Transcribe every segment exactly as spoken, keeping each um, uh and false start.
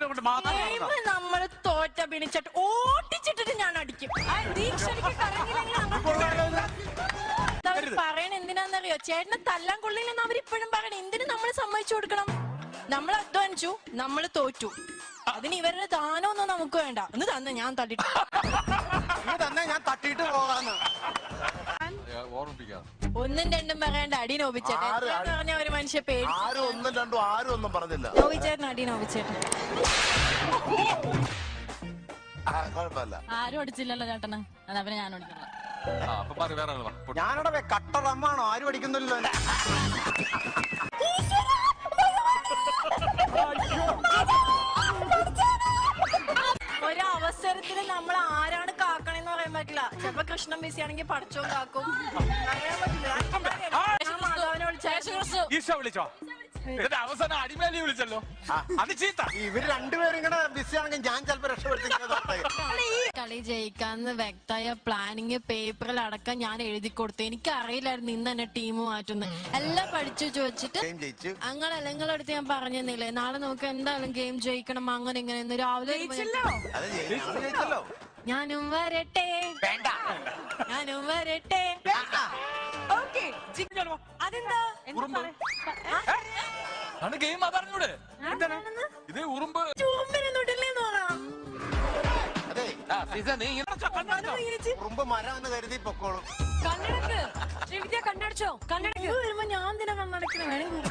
നമ്മള് തോറ്റ ബിനിച്ചിട്ട് ഓട്ടിച്ചിട്ടിട്ട് ഞാൻ അടിക്കും. പറയണ എന്തിനാന്നറിയോ? ചേട്ടനെ തല്ലാൻ കൊള്ളില്ലെന്ന് അവരിപ്പോഴും പറയണ. എന്തിനു നമ്മൾ സമ്മതിച്ചു കൊടുക്കണം? നമ്മൾ അധ്വാനിച്ചു, നമ്മൾ തോറ്റു. അതിന് ഇവരുടെ ദാനമൊന്നും നമുക്ക് വേണ്ട. ഒന്ന് തന്നെ ഞാൻ തട്ടിട്ട് തന്നെ ഞാൻ തട്ടിട്ട് പോകാന്ന് ഒന്നും രണ്ടും പറയണ്ട. അടി നോവിച്ചേട്ടൻ പറഞ്ഞ ഒരു മനുഷ്യ പേടി. ആരും ഒന്നും രണ്ടും ആരും ഒന്നും പറഞ്ഞില്ല. നോവിച്ചേട്ടൻ അടി നോവിച്ചേട്ടൻ കുഴപ്പമില്ല. ആരും അടിച്ചില്ലല്ലോ ചേട്ടന്. അതവരെ ഞാൻ അടിക്കണം. ഞാനവിടെ കട്ടറമ്മാണോ? ആരും അടിക്കുന്നില്ലല്ലോ. ഒരവസരത്തിന് നമ്മൾ ആരാണ് കാക്കണെന്ന് പറയാൻ പറ്റില്ല. ചിലപ്പോ കൃഷ്ണൻ ബിസി ആണെങ്കിൽ പടച്ചോ കാക്കും. വിളിച്ചോ അവസാനം അടിമേലി വിളിച്ചല്ലോ. അത് ചീത്ത. ഇവര് രണ്ടുപേരും ഇങ്ങനെ ബിസി ആണെങ്കിൽ ഞാൻ ചിലപ്പോ രക്ഷപ്പെടുത്തി. കളി ജയിക്കാന്ന് വ്യക്തമായ പ്ലാനിങ് പേപ്പറിൽ അടക്കം ഞാൻ എഴുതി കൊടുത്തു. എനിക്ക് അറിയില്ലായിരുന്നു ഇന്ന് തന്നെ ടീം മാറ്റുന്നു. എല്ലാം പഠിച്ചു ചോദിച്ചിട്ട് അങ്ങനെ നിങ്ങളടുത്ത് ഞാൻ പറഞ്ഞില്ലേ, നാളെ നമുക്ക് എന്തായാലും ഗെയിം ജയിക്കണം അങ്ങനെ ഇങ്ങനെ. രാവിലെ ഞാനും വരട്ടെ ഞാനും വരട്ടെ. അതെന്താ ഗെയിം പറഞ്ഞൂടെ? ഇത് ഉറുമ്പ് ഉറുമ്പ് മരം എന്ന് കരുതി പൊക്കോളും. കണ്ണടച്ചോ? കണ്ണടക്ക് വരുമ്പോ ഞാൻ എന്തിനാ കണ്ണടക്കണ?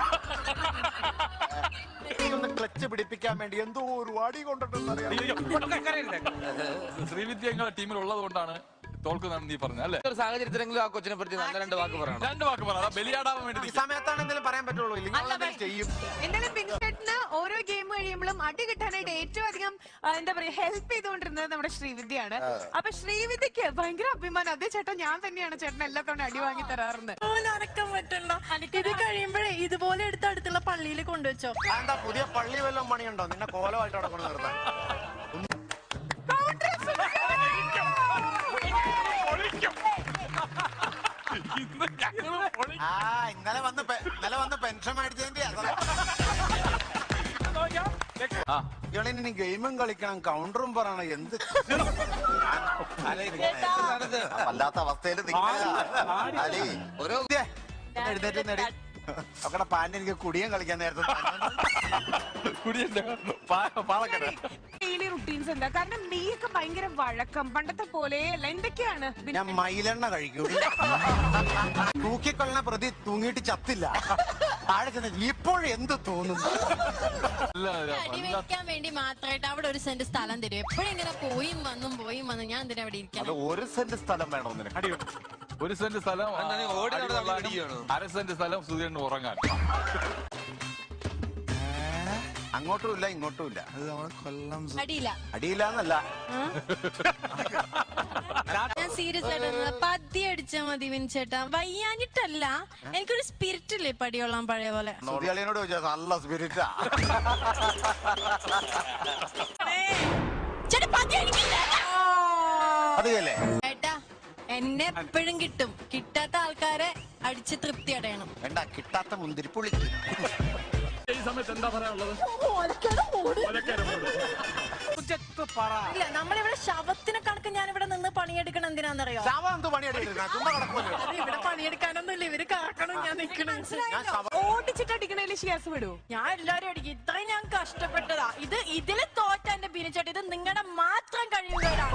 ഒന്ന് ക്ലച്ച് പിടിപ്പിക്കാൻ വേണ്ടി എന്തോ ഒരു വാടി കൊണ്ടിട്ടുണ്ടെന്നറിയാം. ശ്രീവിദ്യ നിങ്ങളുടെ ടീമിൽ ഉള്ളത് കൊണ്ടാണ് തോൽക്കുന്നതാണ് നീ പറഞ്ഞത് അല്ലേ? ഒരു സാഹചര്യത്തിലെങ്കിലും ആ കൊച്ചിനെ പറ്റി നല്ല രണ്ട് വാക്ക് പറയണം. രണ്ട് വാക്ക് പറയാം. ബലിയാടാവാൻ വേണ്ടി ഈ സമയത്താണ് എന്തെങ്കിലും പറയാൻ പറ്റുള്ളൂ. ഇല്ലെങ്കിൽ ചെയ്യും. എന്തായാലും ബിൻചേട്ടന് ഓരോ ഗെയിം കഴിയുമ്പോഴും അടി കിട്ടാനായിട്ട് ഏറ്റവും അധികം എന്താ പറയാ ഹെൽപ്പ് ചെയ്തുകൊണ്ടിരുന്നത് നമ്മുടെ ശ്രീവിദ്യയാണ്. അപ്പൊ ശ്രീവിദ്യക്ക് ഭയങ്കര അഭിമാനം. അതേ ചേട്ടാ ഞാൻ തന്നെയാണ് ചേട്ടൻ എല്ലാ തവണ അടി വാങ്ങി തരാറുണ്ട്. അനക്കം പറ്റണ്ട. ഇത് കഴിയുമ്പോഴേ ഇതുപോലെ എടുത്ത് അടുത്തുള്ള പള്ളിയിൽ കൊണ്ടുവച്ചോ. എന്താ പുതിയ പള്ളി വല്ലതും പണിയുണ്ടോ? നിന്നെ കോലമായിട്ട് അടക്കണം നിർത്താൻ. ആ ഇന്നലെ വന്ന് ഇന്നലെ വന്ന് പെൻഷൻ മേടിച്ചതിന്റെ ഇനി ഗെയിമും കളിക്കണം, കൗണ്ടറും പറയണം. എന്ത് വല്ലാത്ത അവസ്ഥയിൽ എഴുന്നേറ്റ് നേടി അവിടെ പാൻറ്. എനിക്ക് കുടിയും കളിക്കാൻ നേരത്തെ ഡെയിലി റുട്ടീൻസ് എന്താ? കാരണം നീയൊക്കെ ഭയങ്കര വഴക്കം, പണ്ടത്തെ പോലെയല്ല. എന്തൊക്കെയാണ്? ഞാൻ മയിലെണ്ണ കഴിക്കൂ. തൂക്കിക്കൊള്ളണ പ്രതി തൂങ്ങിയിട്ട് ചത്തില്ല. താഴെ ചെന്ന് ഇപ്പോഴെന്ത് തോന്നുന്നു? അടിവെക്കാൻ വേണ്ടി മാത്രമായിട്ട് അവിടെ ഒരു സെന്റ് സ്ഥലം തരും. എപ്പോഴും ഇങ്ങനെ പോയും വന്നും പോയും വന്നും ഞാൻ എന്തിനാ അവിടെ ഇരിക്കണം? ഒരു സെന്റ് സ്ഥലം വേണോ നിനക്ക്? ഒരു സെന്റ് സ്ഥലം, അര സെന്റ് സ്ഥലം സൂര്യന് ഉറങ്ങാൻ. അങ്ങോട്ടും ഇല്ല ഇങ്ങോട്ടും ഇല്ല. അത് നമ്മളെ കൊല്ലം അടിയില്ല അടിയില്ലാന്നല്ല. ഞാൻ സീരിയസ് ആയിട്ട് പതി അടിച്ചാ മതി വിൻചേട്ടാ. വയ്യാഞ്ഞിട്ടല്ല, എനിക്കൊരു സ്പിരിറ്റ് ഇല്ലേ പടിയോളാം പഴയ പോലെ. സുധിയാളിനോട് ചോദിച്ചാൽ നല്ല സ്പിരിറ്റാ. അതല്ലേ ഏട്ടാ, എന്നെ എപ്പോഴും കിട്ടും. കിട്ടാത്ത ആൾക്കാരെ അടിച്ച് തൃപ്തി അടയണം. വേണ്ട, കിട്ടാത്ത മുന്തിരിപ്പുള്ളി. ഈ സമയത്ത് എന്താ പറയാനുള്ളത്? ഇല്ല, നമ്മളിവിടെ ശവത്തിനെ കണക്ക് ഞാൻ ഇവിടെ നിന്ന് പണിയെടുക്കണം. എന്തിനാന്നറിയോ? ഇവിടെ പണിയെടുക്കാനൊന്നും ഇല്ല. ഇവര് കാക്കണം, ഞാൻ നിക്കണം. ഓടിച്ചിട്ട് അടിക്കണേല് ഷിയാസ് വിടൂ. ഞാൻ എല്ലാരും അടിക്കും. ഇത്രയും ഞാൻ കഷ്ടപ്പെട്ടതാ. ഇത് ഇതില് തോറ്റ എന്റെ ബിനിച്ചേട്ടാ. ഇത് നിങ്ങളുടെ മാത്രം കഴിയുകയാണ്.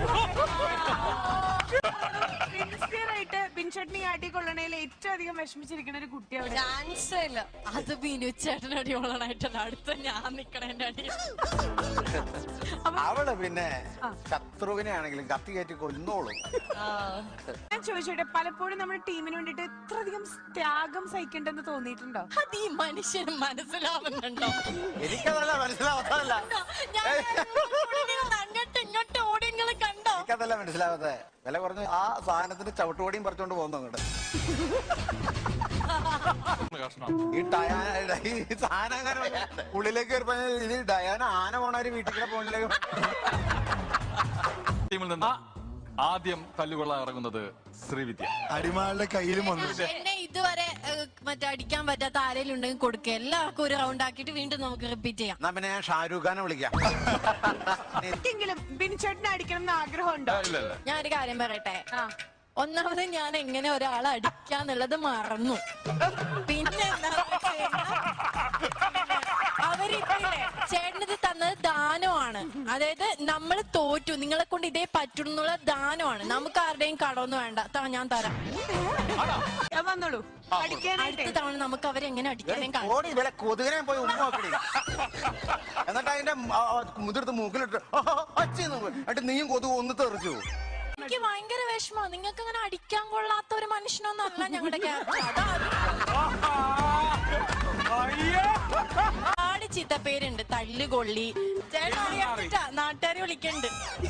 ായിട്ട് ബിൻചേട്ടനെ അടി കൊള്ളണേൽ ഏറ്റവും അധികം വിഷമിച്ചിരിക്കുന്ന ഒരു കുട്ടി അവിടെ. ചാൻസ് ഇല്ല. അത് ബിനുച്ചേട്ടൻ അടി കൊള്ളണായിട്ടല്ല, അടുത്ത ഞാൻ നിക്കണ എന്റെ അടി. അവള് പിന്നെ ശത്രുവിനെ ആണെങ്കിലും കത്തി കയറ്റി കൊന്നോളും. ഞാൻ ചോദിച്ചോട്ടെ, പലപ്പോഴും നമ്മുടെ ടീമിന് വേണ്ടിട്ട് ഇത്രയധികം ത്യാഗം സഹിക്കണ്ടെന്ന് തോന്നിയിട്ടുണ്ടോ? അത് ഈ മനുഷ്യന് മനസ്സിലാവുന്നുണ്ടോ? എനിക്കതല്ല മനസ്സിലാവാത്തതല്ല. അങ്ങോട്ട് ഇങ്ങോട്ട് ഓടിയങ്ങള് കണ്ടോ? എനിക്കതല്ല മനസ്സിലാവാത്ത. വില കുറഞ്ഞ ആ സാധനത്തിന്റെ ചവിട്ടുപടിയും പറിച്ചോണ്ട് പോകുന്നു അങ്ങോട്ട്. ഈ ഡയാന ഈ സാധനം ഉള്ളിലേക്ക് വരുമ്പോ ഇത് ഡയാന ആന പോണവര് വീട്ടിൽ പോണിലേക്ക്. ടീമിൽ നിന്ന് ആദ്യം തല്ലുകൊള്ളാൻ ഇറങ്ങുന്നത് ശ്രീവിദ്യ. അടിമാളുടെ കയ്യിലും വന്നു. എന്നെ ഇതുവരെ മറ്റേ അടിക്കാൻ പറ്റാത്ത ആരെങ്കിലും ഉണ്ടെങ്കിൽ കൊടുക്കുക. എല്ലാവർക്കും ഒരു റൗണ്ട് ആക്കിയിട്ട് വീണ്ടും നമുക്ക് റിപ്പീറ്റ് ചെയ്യാം. എന്നാ പിന്നെ ഞാൻ ഷാരൂഖ് ഖാനെ വിളിക്കാം. എനിക്കെങ്കിലും ബിനിച്ചേട്ടനെ അടിക്കണം എന്ന് ആഗ്രഹമുണ്ടോ? ഇല്ല ഇല്ല ഞാൻ ഒരു കാര്യം പറയട്ടെ. ആ ഒന്നാമത് ഞാൻ എങ്ങനെ ഒരാളെ അടിക്കാന്നുള്ളത് മറന്നു. പിന്നെ എന്താന്ന് വെച്ച് കഴിഞ്ഞാ, അവരില്ലേ ചേട്ടനിത് തന്നത് ദാനമാണ്. അതായത് നമ്മൾ തോറ്റു, നിങ്ങളെ കൊണ്ട് ഇതേ പറ്റുന്നുള്ള ദാനമാണ്. നമുക്ക് ആരുടെയും കടമൊന്നും വേണ്ട. ത- ഞാൻ തരാം. ഞാൻ വന്നോളൂ അടിക്കാനായിട്ട്. അടുത്ത തവണ നമുക്ക് അവരെങ്ങനെ അടിക്കാനേ കാണാം. ഓടി വില കൊതുകിനെ പോയി ഉമ്മ നോക്കണേ. എന്നിട്ട് അതിന്റെ മുതിർത്ത് മൂക്കിലിട്ട് അച്ഛന്ന് എന്നിട്ട് നീയും കൊതുക് ഒന്ന് തെറിച്ചു. എനിക്ക് ഭയങ്കര വിഷമമാണ്. നിങ്ങൾക്ക് അങ്ങനെ അടിക്കാൻ കൊള്ളാത്ത ഒരു മനുഷ്യനൊന്നും അല്ല ഞങ്ങളുടെ ക്യാപ്റ്റൻ. ഒരുപാട് ചീത്തപ്പേരുണ്ട്. തല്ലുകൊള്ളി ചേട്ടൻ അറിയാത്ത നാട്ടുകാരെ വിളിക്കണ്ട്.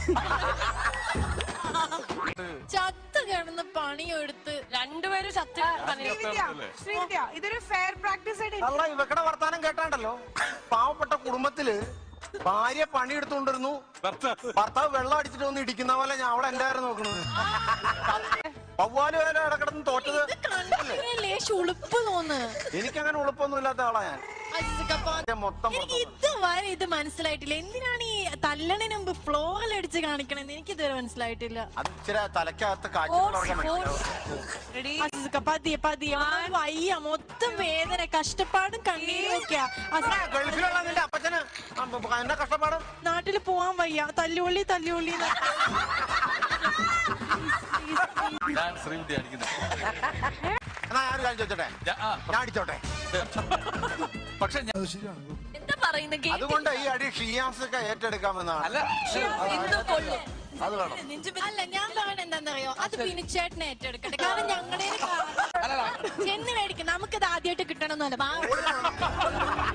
ചത്ത് കിടന്ന് പണിയെടുത്ത് രണ്ടുപേരും സത്യം ശ്രീവിദ്യ, ശ്രീവിദ്യ, ഇതൊരു ഫെയർ പ്രാക്ടീസ് ആയിട്ട് എനിക്ക് അല്ല ഇവക്കടെ വർത്താനം കേട്ടാണ്ടല്ലോ, പാവപ്പെട്ട കുടുംബത്തില് ഭാര്യ പണിയെടുത്തോണ്ടിരുന്നു, ഭർത്താവ് വെള്ളം അടിച്ചിട്ട് ഒന്ന് ഇടിക്കുന്ന പോലെ ഞാൻ അവിടെ എന്റെ കാര്യം നോക്കണത്. പവ്വാല് വേല ഇടക്കിടന്ന് തോറ്റത്. ഉളുപ്പ് തോന്ന്. എനിക്കങ്ങനെ ഉളുപ്പൊന്നും ഇല്ലാത്ത ആളാ ഞാൻ. മൊത്തം എനിക്ക് ഇതുവരെ ഇത് മനസ്സിലായിട്ടില്ല. എന്തിനാണ് ഈ തല്ലണിന് മുമ്പ് ഫ്ലോറിൽ അടിച്ച് കാണിക്കണെന്ന് എനിക്ക് ഇതുവരെ മനസ്സിലായിട്ടില്ല. അത് ഇച്ചിരി തലക്കകത്ത് അസിസ്ക, പതിയെ പതിയെ വയ്യ. മൊത്തം വേദന, കഷ്ടപ്പാടും കണ്ണീരും ഒക്കെയാ. ഗൾഫിലുള്ള നിന്റെ അപ്പച്ചന് എന്നെ കഷ്ടപ്പാട്. നാട്ടിൽ പോവാൻ വയ്യ. തല്ലുള്ളി തല്ലുള്ളി ഞാൻ ശ്രീവിദ്യ അടിക്കുന്നത്. എന്നാ ഞാൻ ഒരു കാര്യം ചോദിച്ചോട്ടെ, ഞാ- ആ, ഞാൻ അടിച്ചോട്ടെ. പക്ഷെ ഞാൻ എന്താ പറയുന്നത്? അതുകൊണ്ട് ഈ അടി ഷിയാസ് ഒക്കെ ഏറ്റെടുക്കാമെന്നാണ്. അല്ല അത് വേണം. അല്ല, ഞാൻ പറയണ എന്താണെന്നറിയോ, അത് ബിനുചേട്ടനെ ഏറ്റെടുക്കട്ടെ. കാരണം ഞങ്ങളുടെ ചെന്ന് മേടിക്കും. നമുക്കിത് ആദ്യമായിട്ട് കിട്ടണമെന്നല്ല.